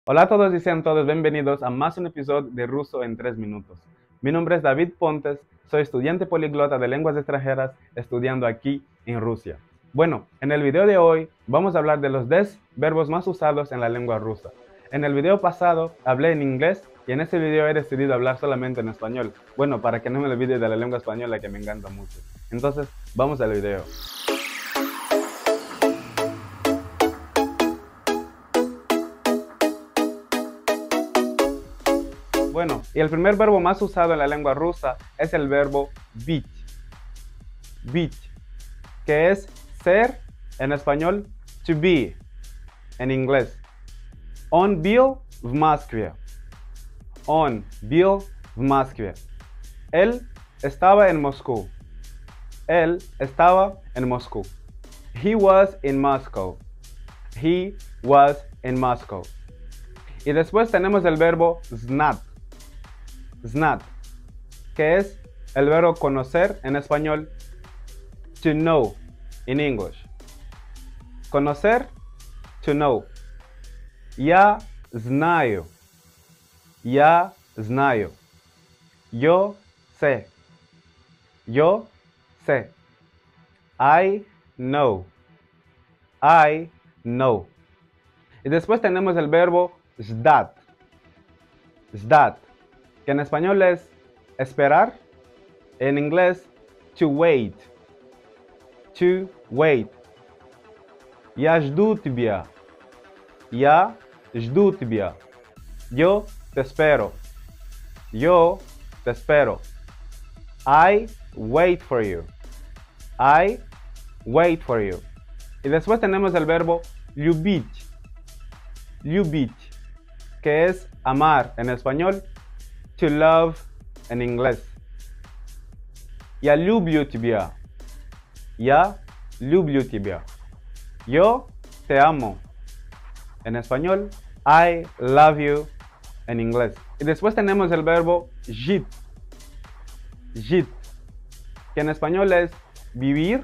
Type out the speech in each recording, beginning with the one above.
Hola a todos y sean todos bienvenidos a más un episodio de Ruso en 3 minutos. Mi nombre es David Pontes, soy estudiante poliglota de lenguas extranjeras estudiando aquí en Rusia. Bueno, en el video de hoy vamos a hablar de los 10 verbos más usados en la lengua rusa. En el video pasado hablé en inglés y en este video he decidido hablar solamente en español. Bueno, para que no me olvide de la lengua española que me encanta mucho. Entonces, vamos al video. Bueno, y el primer verbo más usado en la lengua rusa es el verbo быть, que es ser en español, to be en inglés. Он был в Москве. Он был в Москве. Él estaba en Moscú. Él estaba en Moscú. He was in Moscow. He was in Moscow. Y después tenemos el verbo znat, que es el verbo conocer en español, to know in English. Conocer, to know. Я знаю. Я знаю. Yo sé. Yo sé. I know. I know. Y después tenemos el verbo ждать, que en español es esperar, en inglés to wait, to wait. Я жду тебя. Я жду тебя. Yo te espero. Yo te espero. I wait for you. I wait for you. Y después tenemos el verbo любить, que es amar en español, to love en inglés. Я люблю тебя. Я люблю тебя. Yo te amo. En español, I love you en inglés. Y después tenemos el verbo жить, que en español es vivir,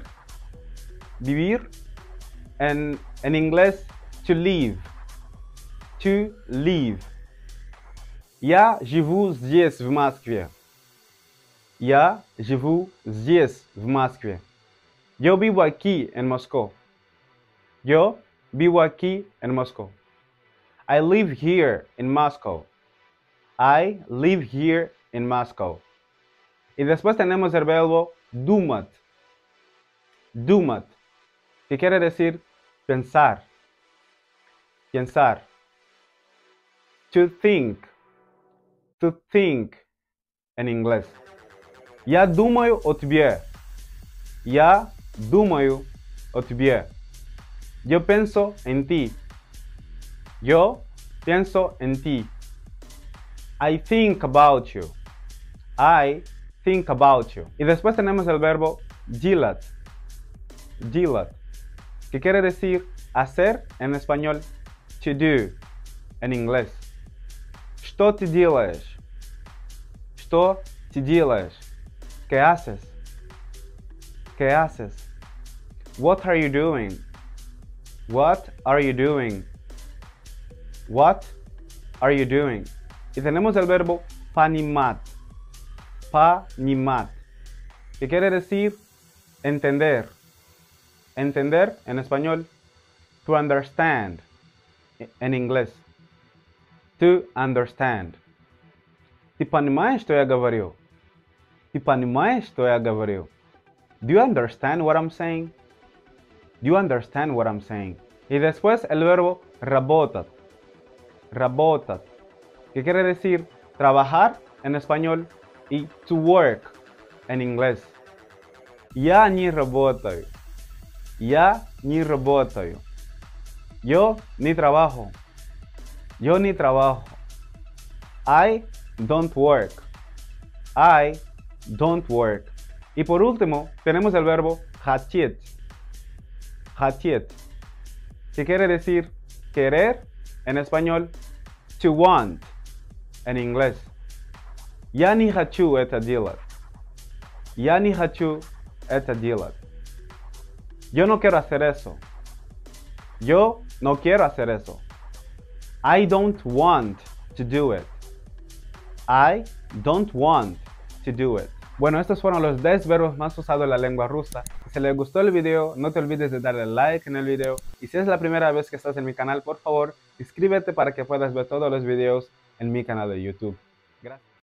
en inglés, to live. To live. Я живу здесь, в Москве. Я живу здесь, в Москве. Yo vivo aquí en Moscú. Yo vivo aquí en Moscú. I live here in Moscow. I live here in Moscow. Y después tenemos el verbo думать, que quiere decir pensar. To think en inglés. Я думаю о тебе. Я думаю о тебе. Yo pienso en ti. Yo pienso en ti. I think about you. I think about you. Y después tenemos el verbo делать, que quiere decir hacer en español, to do en inglés. Что ты делаешь? Что ты делаешь? ¿Qué haces? ¿Qué haces? What are you doing? What are you doing? What are you doing? Y tenemos el verbo понимать, que quiere decir entender. Entender en español, to understand en inglés. To understand. Ты понимаешь, что я говорю? Ты понимаешь, что я говорю? Do you understand what I'm saying? Do you understand what I'm saying? Y después el verbo работать, que quiere decir trabajar en español y to work en inglés. Я не работаю. Я не работаю. Yo ni trabajo. Yo ni trabajo. I don't work. I don't work. Y por último, tenemos el verbo хотеть, que quiere decir querer en español, to want en inglés. Я не хочу это делать. Я не хочу это делать. Yo no quiero hacer eso. Yo no quiero hacer eso. I don't want to do it. I don't want to do it. Bueno, estos fueron los 10 verbos más usados en la lengua rusa. Si les gustó el video, no te olvides de darle like en el video. Y si es la primera vez que estás en mi canal, por favor, inscríbete para que puedas ver todos los videos en mi canal de YouTube. Gracias.